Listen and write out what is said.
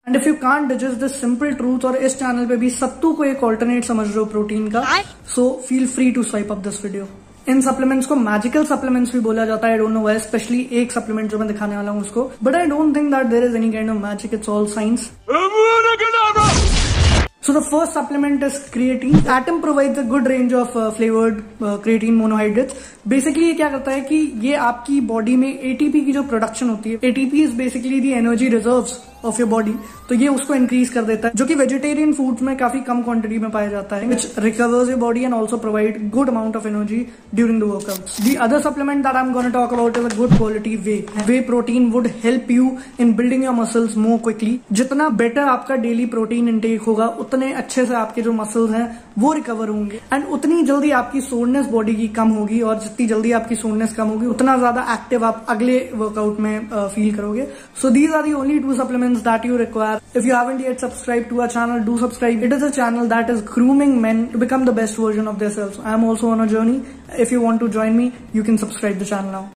And if you can't digest this simple truth, और इस channel पे भी सत्तू को एक ऑल्टरनेट समझ रहे हो प्रोटीन का, so feel free to swipe up this video. इन सप्लीमेंट्स को मैजिकल सप्लीमेंट्स भी बोला जाता है। I don't know why, specially एक सप्लीमेंट जो मैं दिखाने वाला हूँ उसको, but I don't think that there is any kind of magic, it's all science. So the first supplement is creatine. Atom provides a good range of flavored creatine monohydrates. Basically ये क्या करता है कि ये आपकी बॉडी में ATP की जो प्रोडक्शन होती है, ATP is basically the energy reserves of your body, तो ये उसको इंक्रीज कर देता है, जो कि वेजिटेरियन फूड्स में काफी कम क्वांटिटी में पाया जाता है, which recovers your body and also provide good amount of energy during the workouts. The other supplement that I'm going to talk about is a good quality whey. Whey protein would help you in building your muscles more quickly. जितना better आपका daily protein intake होगा, उतने अच्छे से आपके जो muscles हैं वो रिकवर होंगे, एंड उतनी जल्दी आपकी सोरनेस बॉडी की कम होगी, और जितनी जल्दी आपकी सोरनेस कम होगी उतना ज्यादा एक्टिव आप अगले वर्कआउट में फील करोगे। So these are the only 2 supplements that you require. If you haven't yet subscribed to our channel, do subscribe. It is a channel that is grooming men to become the best version of themselves. I am also on a journey. If you want to join me, you can subscribe the channel now.